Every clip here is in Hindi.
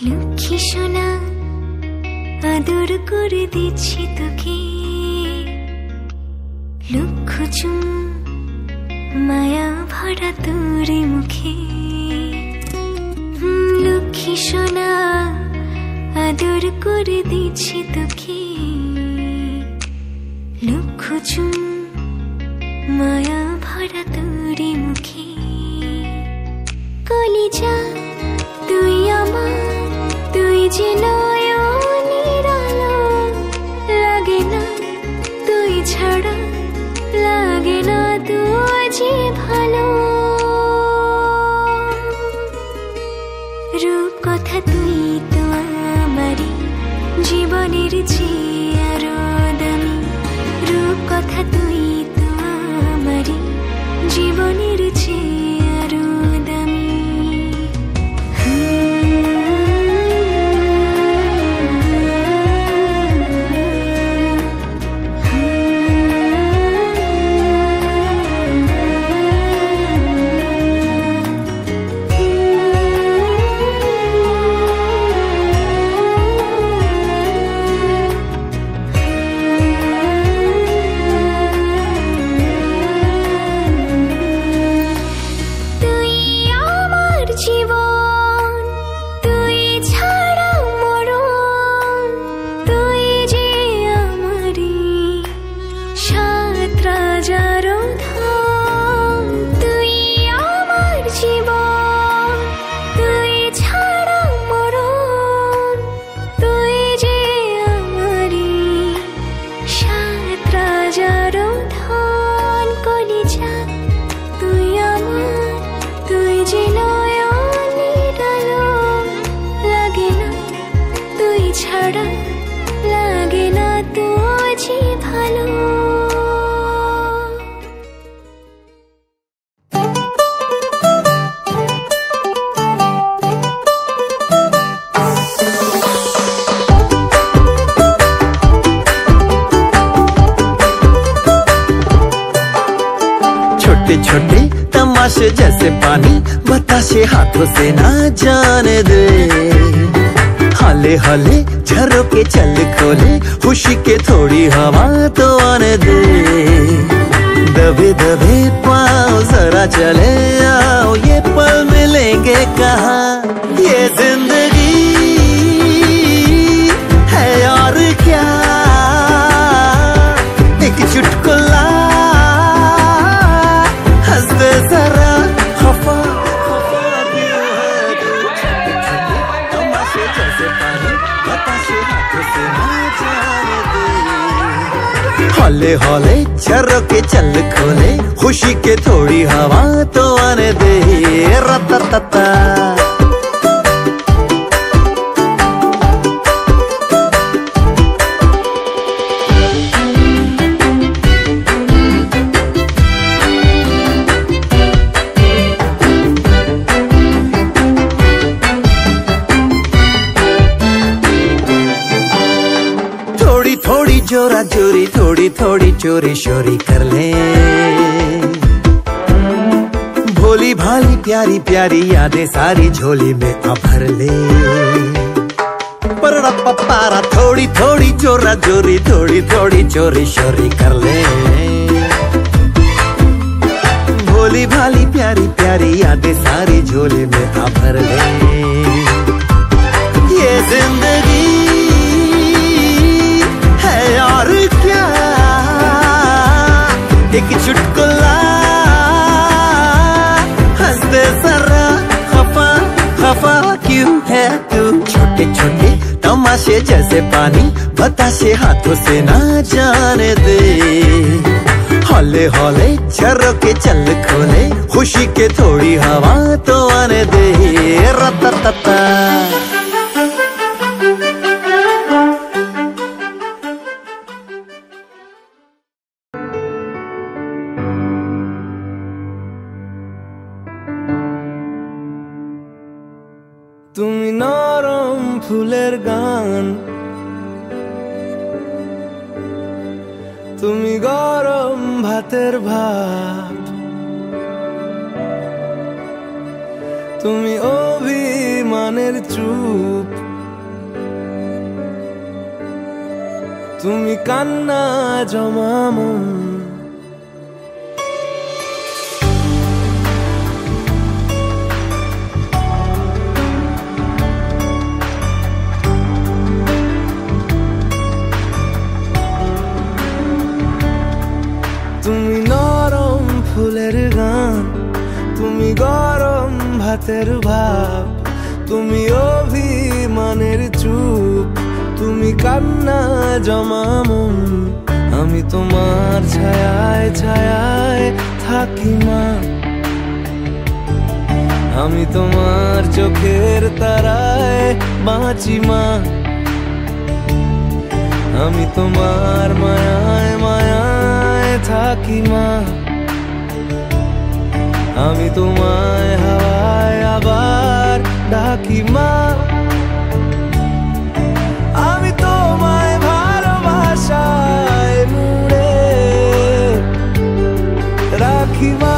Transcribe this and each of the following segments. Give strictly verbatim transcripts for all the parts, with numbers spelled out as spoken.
লক্ষ্মী সোনা আদর করে দিচ্ছি তোকে, লক্ষ চুম মায়া ভরা তোর মুখে। লক্ষ্মী সোনা আদর করে দিচ্ছি তোকে, লক্ষ চুম মায়া ভরা তোর মুখে। কলিজা তুই আমার, তুই যে নয়নের আলো, লাগে না তুই ছাড়া, লাগে না তুই যে ভালো। রূপ কথা তুই তো আমারই জীবনের চেয়ে আরো দামি, রূপ কথা তুই তো আমারই জীবনের চেয়ে আরো দামি। छोटे तमाशे जैसे पानी बताशे हाथों से ना जाने दे, हाले हाले झरोके चल खोले खुशी के थोड़ी हवा तो आने दे। दबे दबे पाँव जरा चले आओ, ये पल मिलेंगे कहाँ, ये जिंदगी है और क्या, एक चुटकुला जरा खफा खफा क्यों है तू। तमाशे जैसे पानी बताशे हाथों से ना जाने दे, हौले हौले झरोके चल खोले खुशी के थोड़ी हवा तो आने दे। रततता जोरा जोरी थोड़ी थोड़ी चोरी शोरी कर ले, भोली भाली प्यारी प्यारी यादें सारी झोली में आ भर ले। पर पारा थोड़ी थोड़ी जोरा जोरी थोड़ी थोड़ी चोरी शोरी कर ले, भोली भाली प्यारी प्यारी यादें सारी झोली में आ भर ले। ये जिंदगी और क्या, एक चुटकुला हंस दे जरा, खफा खफा क्यों है तू। छोटे छोटे तमाशे जैसे पानी बताशे हाथों से ना जाने दे, हौले हौले झरोके चल खोले खुशी के थोड़ी हवा तो आने दे। रततता তুমি নরম ফুলের গান, তুমি গরম ভাতের ভাত, তুমি অভিমান মনের চুপ, তুমি কান্না জমা মন। তুমি নরম ফুলের গান, তুমি গরম ভাতের ভাব, তুমি অভিমানের চুপ, তুমি কান্না জমা মন। আমি তোমার ছায়ায় ছায়ায় থাকি মা, আমি তোমার চোখের তারায় বাঁচি মা, আমি তোমার মায়ায় মায়ায় থাকি মা, আমি তোমায় হাওয়ায় আবার ডাকি মা, আমি তোমায় ভালোবাসায় মুড়ে রাখি মা।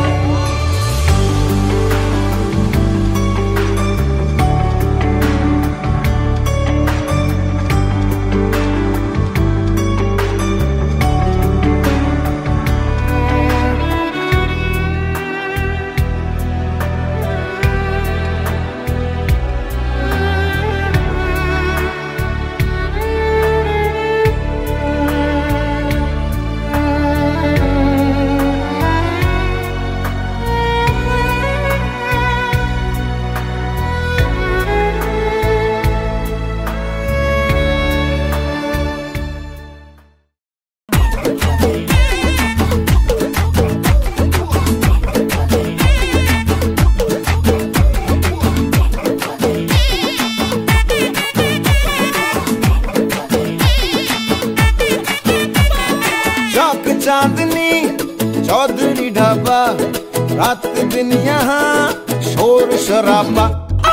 चांदनी चौधरी ढाबा, रात दिन यहाँ शोर शराबा।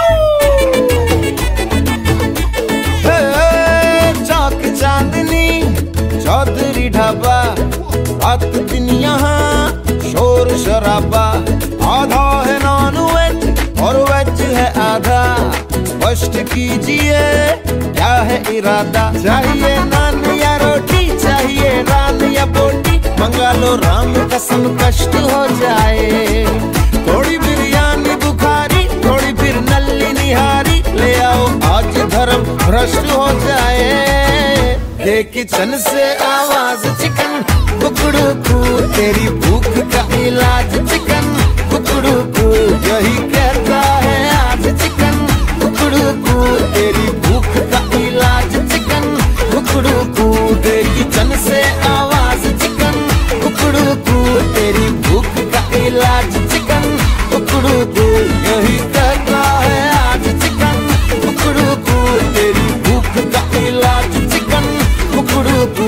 चौक चांदनी चौधरी ढाबा, रात दिन यहाँ शोर शराबा। आधा है नॉन वेज और वेज है आधा, स्पष्ट कीजिए क्या है इरादा। चाहिए नान या रोटी, चाहिए नान या बोटी, मंगा लो राम कसम कष्ट हो जाए। थोड़ी बिरयानी बुखारी, थोड़ी फिर नल्ली निहारी, ले आओ आज धर्म भ्रष्ट हो जाए। ये किचन से आवाज चिकन कुकड़ू कू, तेरी भूख का इलाज चिकन कुकड़ू कू, यही कहता है आज चिकन कुकड़ू कू, तेरी भूख का इलाज चिकन कुकड़ू कू। ये किचन से आवाज चिकन कुकड़ू कू, तेरी भूख का इलाज चिकन कुकड़ू कू, यही कहता है आज चिकन कुकड़ू कू, तेरी भूख का इलाज चिकन कुकड़ू कू।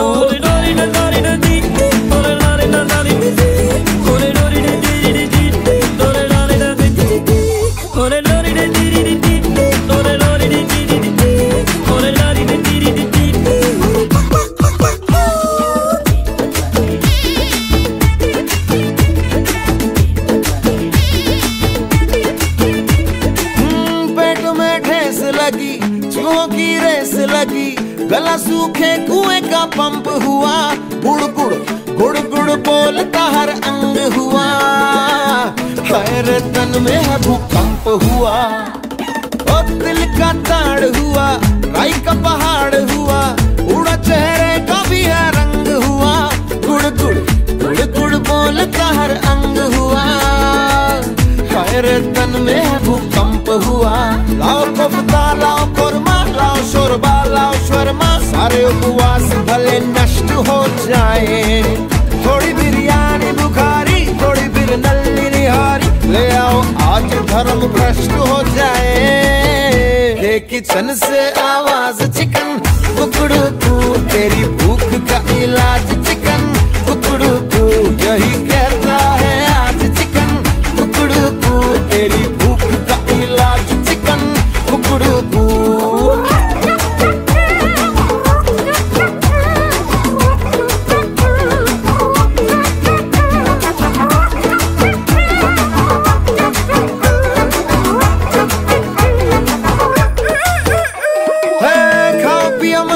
गला सूखे कुएं का पंप हुआ, गुड़ गुड़ गुड़ गुड़ बोलता हर अंग हुआ। हर तन में है भूकंप हुआ, और दिल का ताड़ हुआ, राई का पहाड़ हुआ, उड़ा चेहरे का भी है रंग हुआ। गुड़ गुड़ गुड़ गुड़ बोलता हर अंग हुआ, हर तन में है भूकंप हुआ। लाओ कोफ्ता लाओ कोरमा, लाओ शोरबा लाओ शर्मा, सारे उपवास भले नष्ट हो जाए। थोड़ी बिरयानी बुखारी, थोड़ी फिर नल्ली निहारी, ले आओ आज धर्म भ्रष्ट हो जाए। ये किचन से आवाज चिकन कुकड़ू कू, तेरी भूख का इलाज चिकन कुकड़ू कू, यही कहता है आज चिकन कुकड़ू कू, तेरी भूख का इलाज चिकन कुकड़ू कू।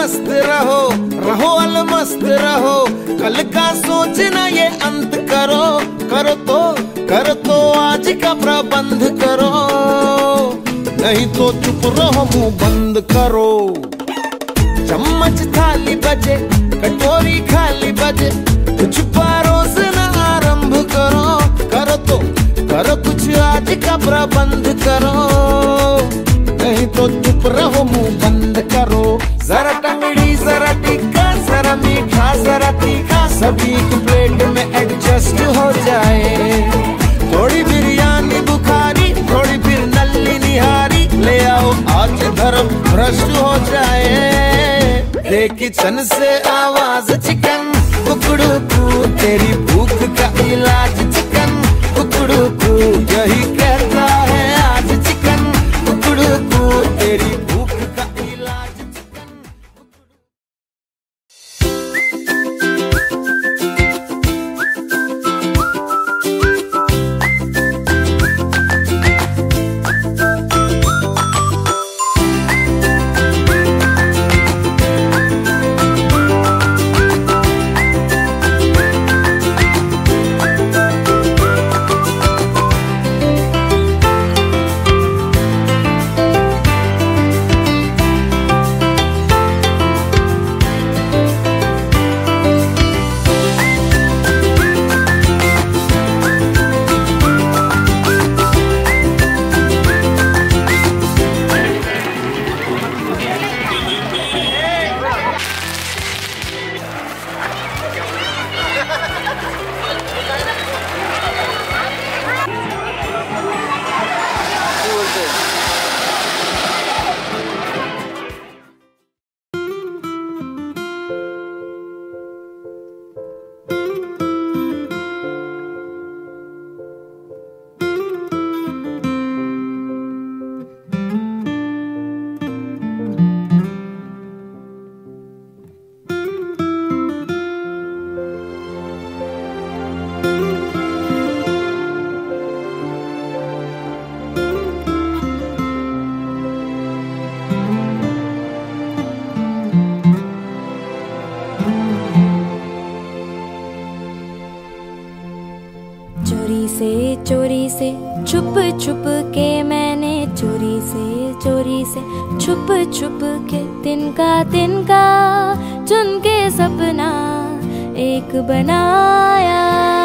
मस्त रहो, रहो अलमस्त रहो, कल का सोचना ये अंत करो, करो तो करो तो आज का प्रबंध करो, नहीं तो चुप रहो मुंह बंद करो। चम्मच थाली बजे, कटोरी खाली बजे, कुछ परोसना आरंभ करो, करो तो करो कुछ आज का प्रबंध करो, नहीं तो चुप रहो मुंह बंद करो। जरा टंगड़ी जरा टिक्का जरा मीठा जरा तीखा, सभी की प्लेट में एडजस्ट हो जाए। थोड़ी बिरयानी बुखारी, थोड़ी फिर नल्ली निहारी, ले आओ आज धर्म भ्रष्ट हो जाए। किचन से आवाज चिकन कुकड़ू कू, तेरी भूख का इलाज चिकन कुकड़ू कू, यही कहता है आज चिकन कुकड़ू कू, तेरी भूख का इलाज चिकन। चोरी से छुप छुप के मैंने, चोरी से चोरी से छुप छुप के, तिनका तिनका चुन के सपना एक बनाया।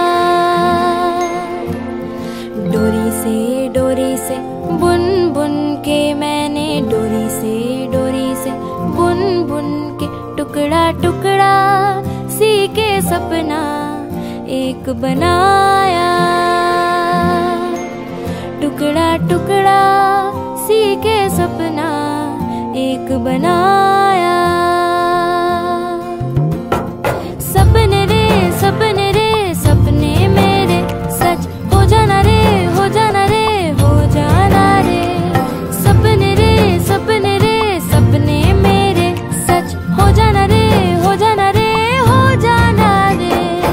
डोरी से डोरी से बुन बुन के मैंने, डोरी से डोरी से बुन बुन के, टुकड़ा टुकड़ा सी के सपना एक बनाया। टुकड़ा टुकड़ा सी के सपना एक बनाया। सपने रे सपने रे सपने मेरे सच हो जाना रे, हो जाना रे, हो जाना रे। सपने रे सपने रे सपने मेरे सच हो जाना रे, हो जाना रे, हो जाना रे।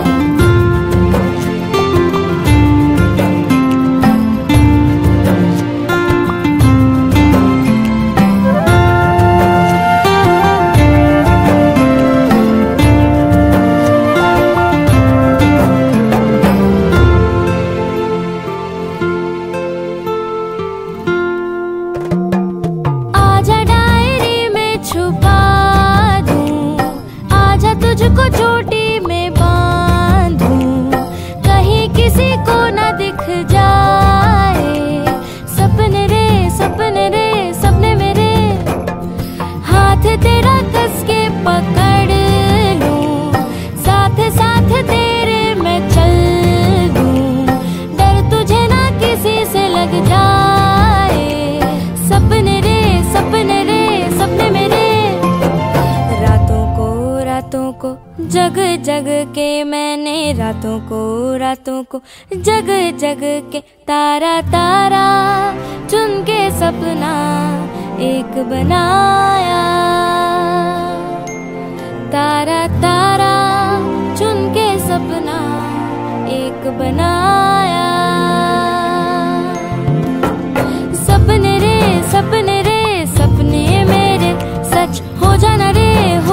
तुझको चोटी में बांधूं, कहीं किसी को न दिख जाए। सपने रे सपने रे सपने मेरे, हाथ तेरा कस के पकड़ लूं, साथ साथ तेरे मैं चल दूं, डर तुझे ना किसी से लग जाए। सपने रे सपने रे सपने मेरे, रातों को रातों को जग जग के मैंने, रातों को रातों को जग जग के, तारा तारा चुन के सपना एक बनाया। तारा तारा चुन के सपना एक बनाया। सपने रे सपने रे सपने मेरे सच हो जाना रे,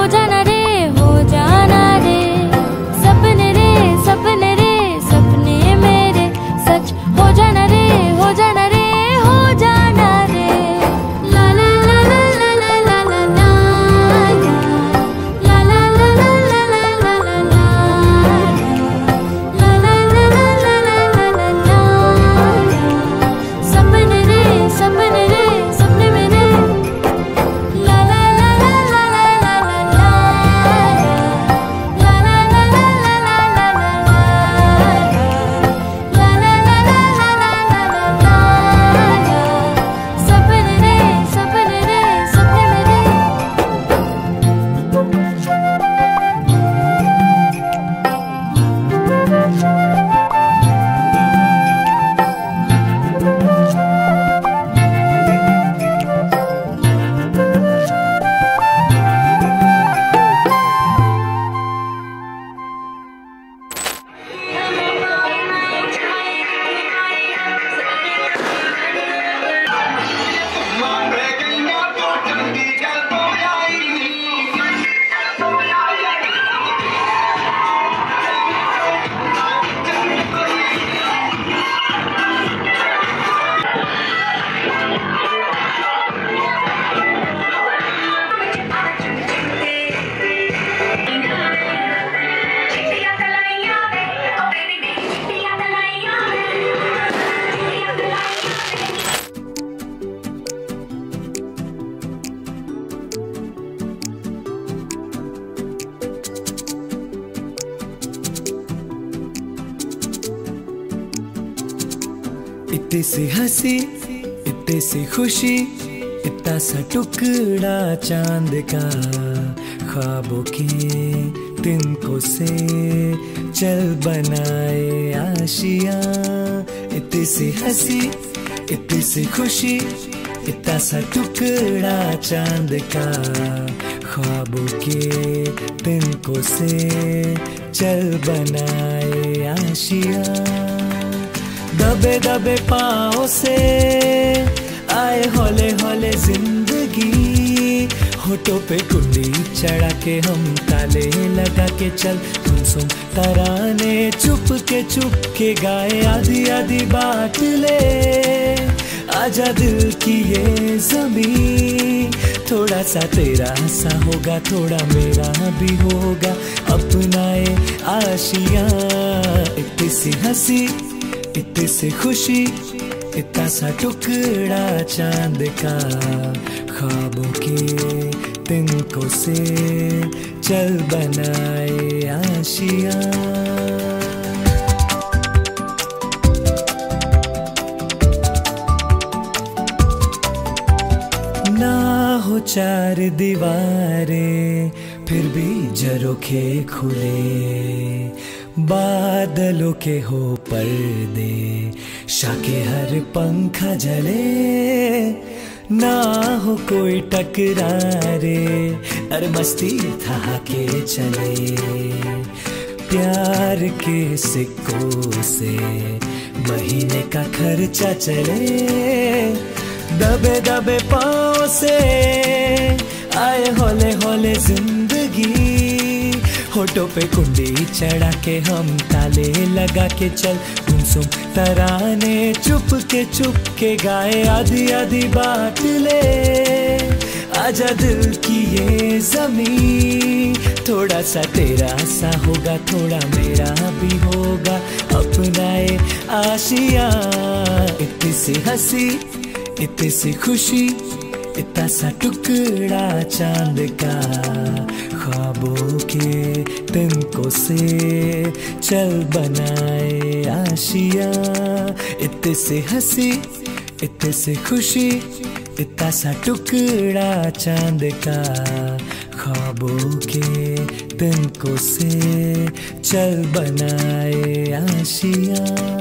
इतनी सी हंसी, इतनी सी खुशी, इतना सा टुकड़ा चांद का, ख्वाबों के तिनकों से चल बनाए आशियां। इतनी सी हंसी, इतनी सी खुशी, इतना सा टुकड़ा चांद का, ख्वाबों के तिनकों से चल बनाए आशियां। दबे दबे पाँव से आए हौले हौले जिंदगी, होठों पे कुंडी चढ़ा के हम ताले लगा के चल गुमसुम तराने चुप के चुप के गाए, आधी आधी बात ले आजा दिल की ये ज़मीं। थोड़ा सा तेरा सा होगा, थोड़ा मेरा भी होगा, अपनाए आशियां। इतनी सी हंसी, इतनी सी खुशी, इतना सा टुकड़ा चांद का, ख्वाबों के तिनकों से चल बनाए आशियां। ना हो चार दीवारें फिर भी झरोखे खुले, बादलों के हो पर्दे शाके हर पंखा जले। ना हो कोई टकरारे, अरे मस्ती था के चले, प्यार के सिक्कों से महीने का खर्चा चले। दबे दबे पाँव से आए हौले हौले जिंदगी, होठों पे कुंडी चढ़ा के हम ताले लगा के चल गुमसुम तराने चुप के चुप के गाए, आधी आधी बात ले आजा दिल की ये ज़मीं। थोड़ा सा तेरा सा होगा, थोड़ा मेरा भी होगा, अपनाए आशियां। इतनी सी हंसी, इतनी सी खुशी, इतना सा टुकड़ा चांद का, ख्वाबों के तिनकों से चल बनाए आशियां। इतनी सी हंसी, इतनी सी खुशी, इतना सा टुकड़ा चांद का, ख्वाबों के तिनकों से चल बनाए आशियां।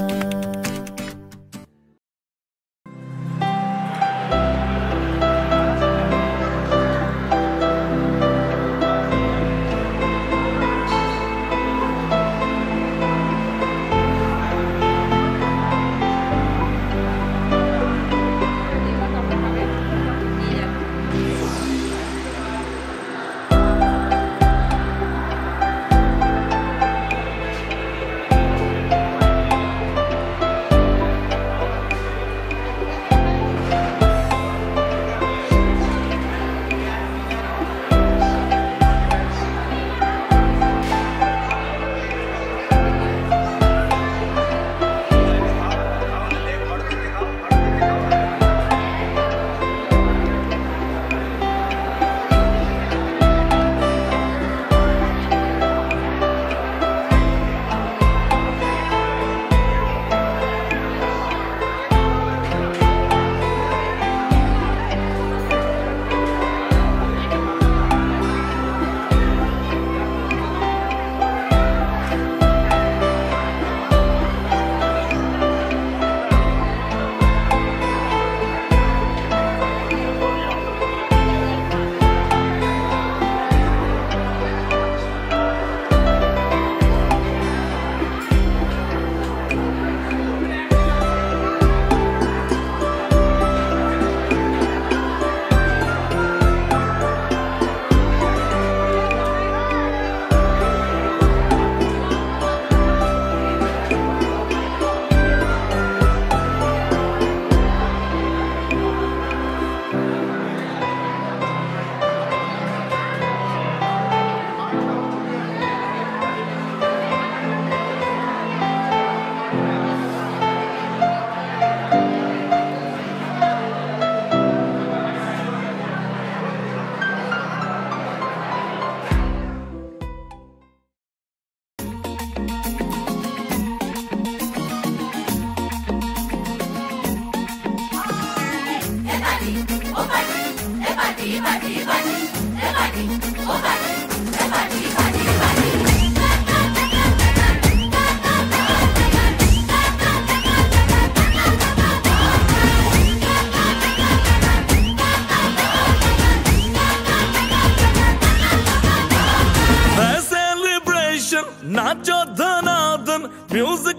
नाचो धनाधन म्यूजिक